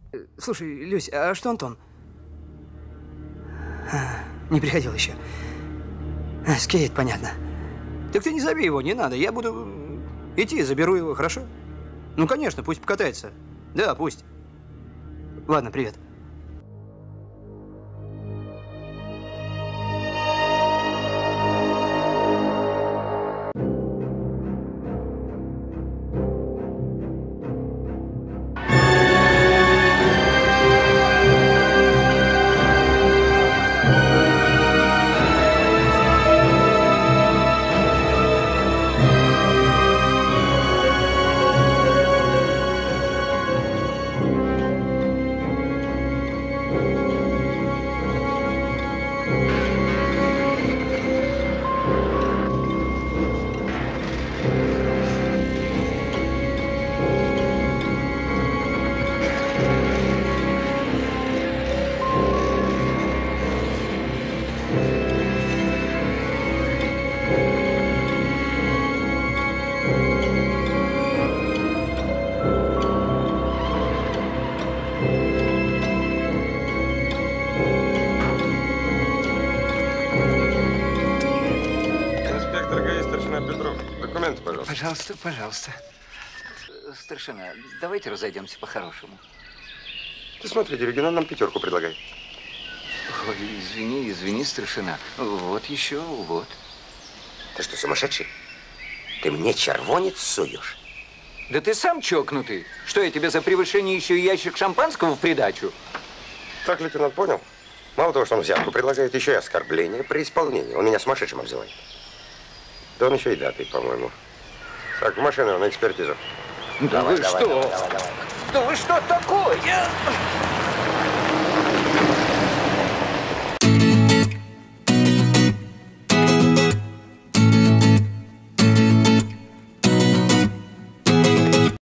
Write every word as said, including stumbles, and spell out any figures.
Слушай, Люсь, а что Антон? А, не приходил еще. А, скеет, понятно. Так ты не зови его, не надо. Я буду идти, заберу его, хорошо? Ну, конечно, пусть покатается. Да, пусть. Ладно, привет. Пожалуйста, пожалуйста. Старшина, давайте разойдемся по-хорошему. Ты смотри, Дерюгин, нам пятерку предлагай. Ой, извини, извини, старшина. Вот еще, вот. Ты что, сумасшедший? Ты мне червонец суешь? Да ты сам чокнутый. Что, я тебе за превышение еще и ящик шампанского в придачу? Так, лейтенант, понял? Мало того, что он взятку предлагает, еще и оскорбление при исполнении. Он меня сумасшедшим обзывает. Да он еще и датой, по-моему. Так, в машину, на экспертизу. Да давай, вы давай, что? Давай, давай, давай. Да вы что такое?